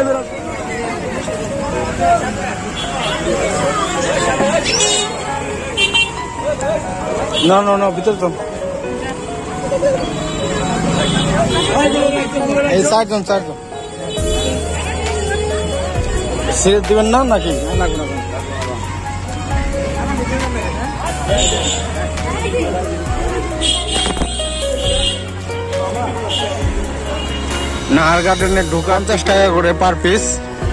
No, no, no, ভিতর তো এই সাইড জন সিগারেট দিবেন না নাকি? নাহার গার্ডেনে ঢোকা 50 টাকা করে পার পিস।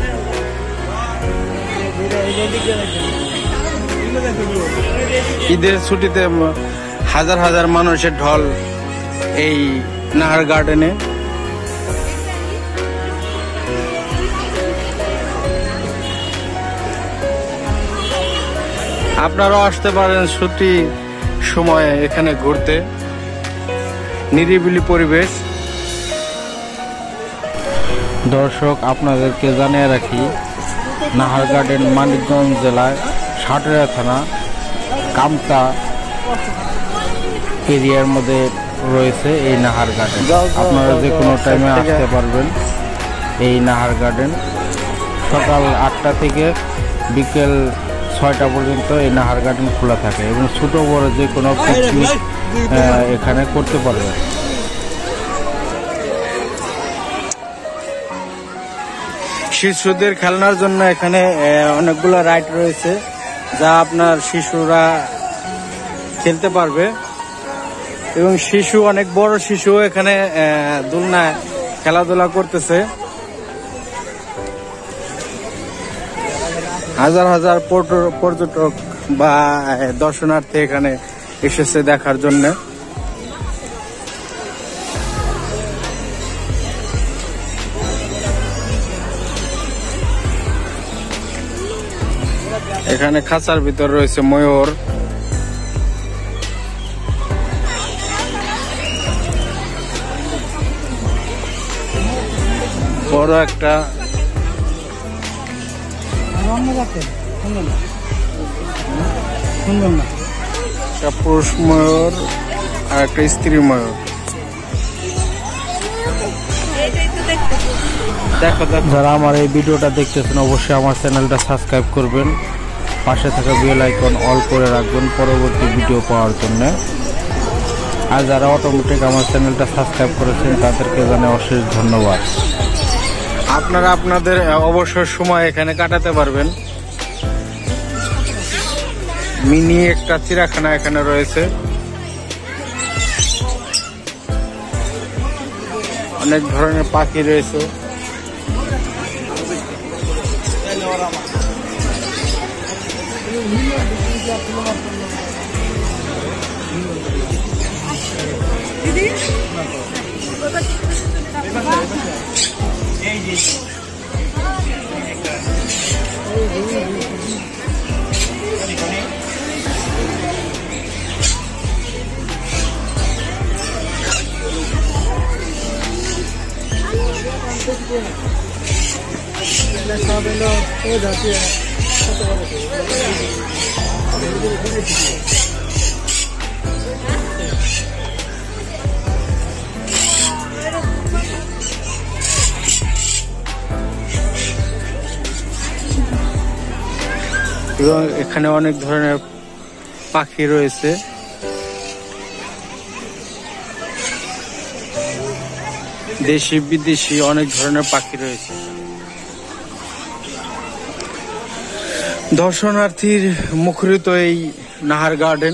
ঈদের ছুটিতে হাজার হাজার মানুষের ঢল এই নাহার গার্ডেনে। আপনারাও আসতে পারেন ছুটি সময়ে এখানে ঘুরতে, নিরিবিলি পরিবেশ। দর্শক, আপনাদেরকে জানিয়ে রাখি, নাহার গার্ডেন মানিকগঞ্জ জেলায় সাটুরিয়া থানা কামতা এরিয়ার মধ্যে রয়েছে এই নাহার গার্ডেন। আপনারা যে কোনো টাইমে আসতে পারবেন এই নাহার গার্ডেন। সকাল 8টা থেকে বিকেল 6টা পর্যন্ত এই নাহার গার্ডেন খোলা থাকে এবং ছোট বড় যে কোনো পিকনিক এখানে করতে পারবেন। শিশুদের খেলনার জন্য এখানে অনেকগুলো রাইড রয়েছে, যা আপনার শিশুরা খেলতে পারবে এবং শিশু, অনেক বড় শিশু এখানে দোলনায় খেলাধুলা করতেছে। হাজার হাজার পর্যটক বা দর্শনার্থী এখানে এসেছে দেখার জন্য। এখানে খাঁচার ভিতর রয়েছে ময়ূর। বড় একটা পুরুষ ময়ূর আর একটা স্ত্রী ময়ূর। যারা আমার এই ভিডিওটা দেখতেছেন অবশ্যই আমার চ্যানেলটা সাবস্ক্রাইব করবেন, পাশে থাকা বেল আইকন অল করে রাখবেন পরবর্তী ভিডিও পাওয়ার জন্য। আর যারা অটোমেটিক আমার চ্যানেলটা সাবস্ক্রাইব করেছেন তাদেরকে জানাই অশেষ ধন্যবাদ। আপনারা আপনাদের অবসর সময় এখানে কাটাতে পারবেন। মিনি একটা চিড়িয়াখানা এখানে রয়েছে, অনেক ধরনের পাখি রয়েছে। এবং এখানে অনেক ধরনের পাখি রয়েছে। দেশি বিদেশি অনেক ধরনের পাখি রয়েছে। দর্শনার্থীর মুখরিত এই Nahar garden.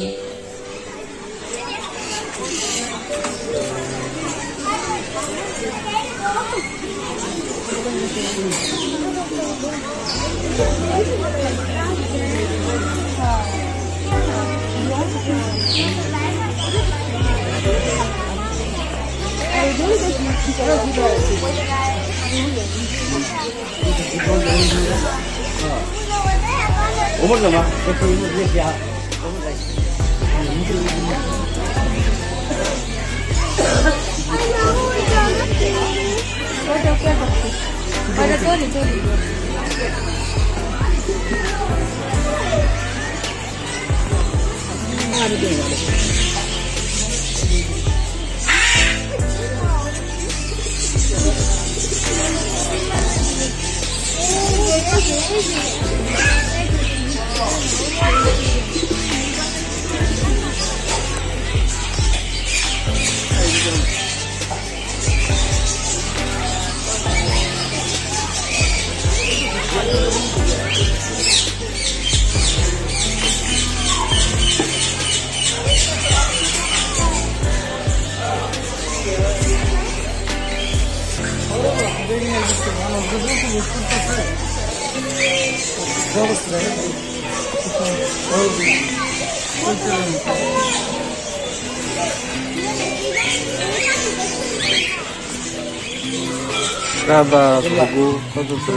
Raba, Gugu, kau tu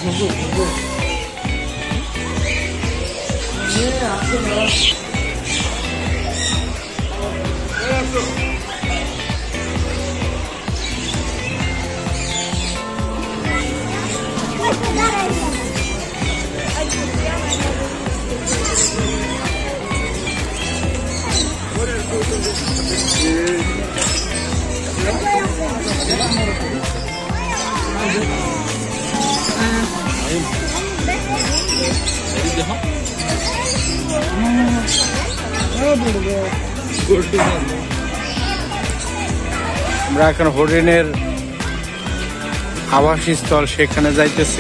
আমরা এখন হরিণের আবাসস্থল সেখানে যাইতেছি।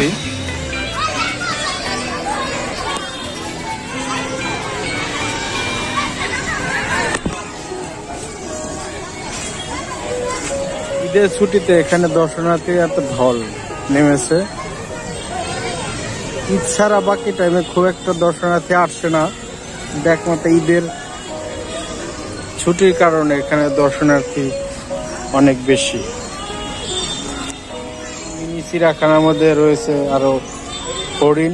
ঈদের ছুটিতে এখানে দর্শনার্থী এত ঢল নেমেছে। ঈদ ছাড়া বাকি টাইমে খুব একটা দর্শনার্থী আসছে না, একমাত্র ঈদের ছুটির কারণে এখানে দর্শনার্থী অনেক বেশি। মিনি চিড়িয়াখানার মধ্যে রয়েছে আরো হরিণ।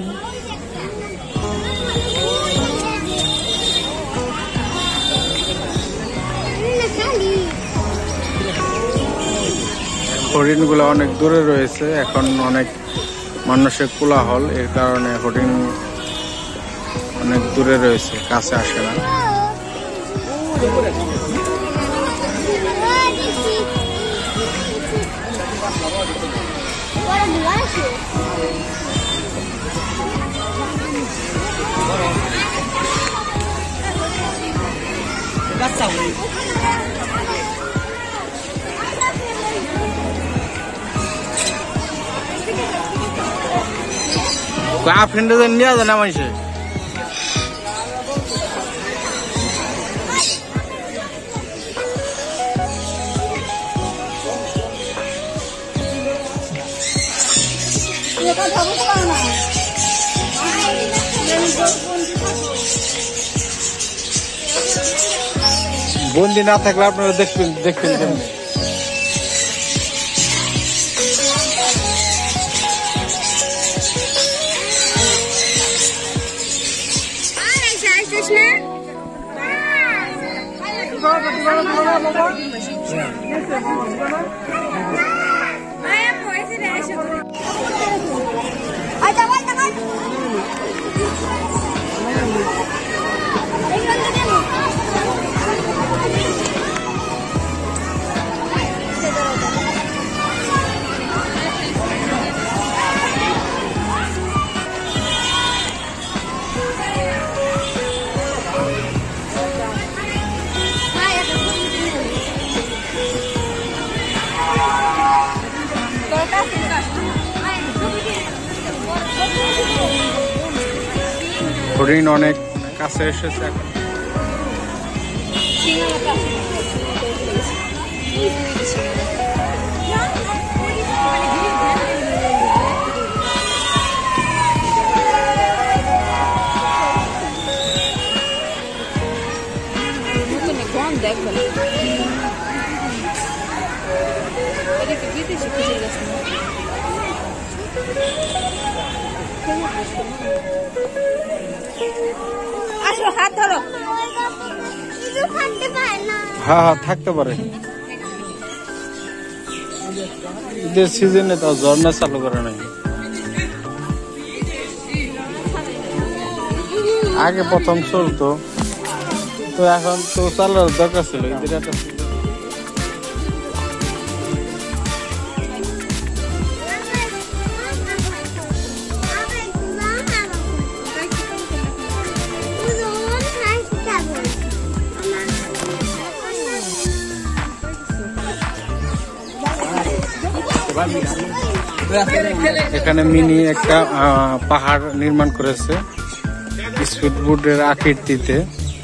হরিণগুলো অনেক দূরে রয়েছে, এখন অনেক মানুষের কোলাহল, এর কারণে হরিণ অনেক দূরে রয়েছে, কাছে আসে না। আপনি নিয়ে যান না মানুষে বন্দি না থাকলে আপনারা দেখবেন কেমন। হরিণ অনেক কাছে এসেছে এখন। হ্যাঁ হ্যাঁ থাকতে পারে, ঈদের সিজনে তো ঝর্ণা চালু করে নাই, আগে প্রথম চলতো, তো এখন তো চালার দরকার ছিল ঈদের একটা। এখানে মিনি একটা পাহাড় নির্মাণ করেছে স্পিড বোটের আকৃতিতে।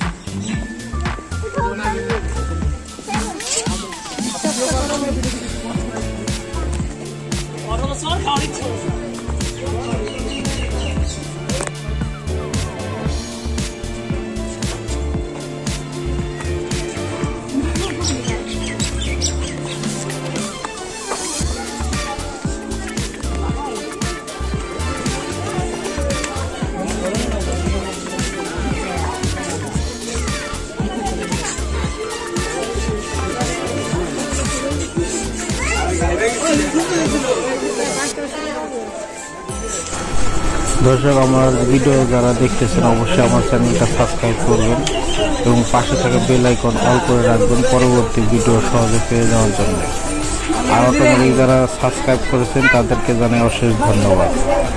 দর্শক, আমার ভিডিও যারা দেখতেছেন অবশ্যই আমার চ্যানেলটা সাবস্ক্রাইব করবেন এবং পাশে থাকা বেল আইকন অল করে রাখবেন পরবর্তী ভিডিও সহজে পেয়ে যাওয়ার জন্য। আর অটোমেটিক যারা সাবস্ক্রাইব করেছেন তাদেরকে জানাই অশেষ ধন্যবাদ।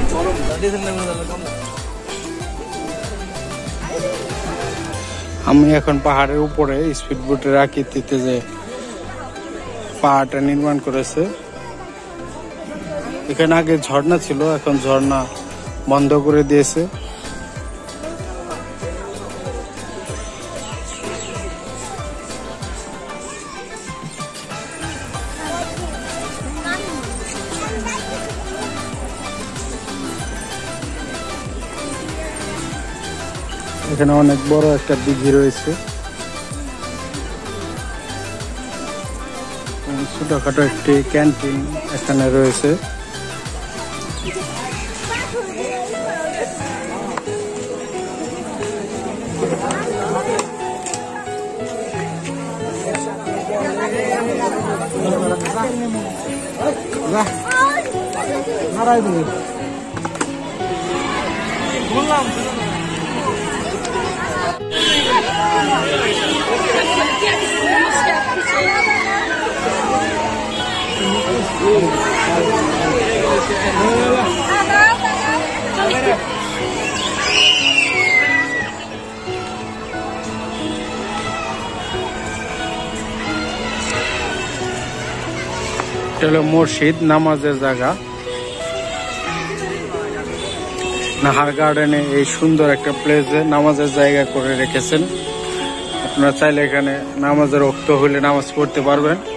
আমি এখন পাহাড়ের উপরে স্পিড বোটের আকৃতিতে যে পাহাড়টা নির্মাণ করেছে, এখানে আগে ঝর্ণা ছিল, এখন ঝর্ণা বন্ধ করে দিয়েছে। এখানে অনেক বড় একটা দিঘি রয়েছে, ছোটখাটো একটি ক্যান্টিন এখানে রয়েছে। এটা হলো মসজিদ, নামাজের জায়গা। নাহার গার্ডেনে এই সুন্দর একটা প্লেসে নামাজের জায়গা করে রেখেছেন। আপনারা চাইলে এখানে নামাজের ওয়াক্ত হলে নামাজ পড়তে পারবেন।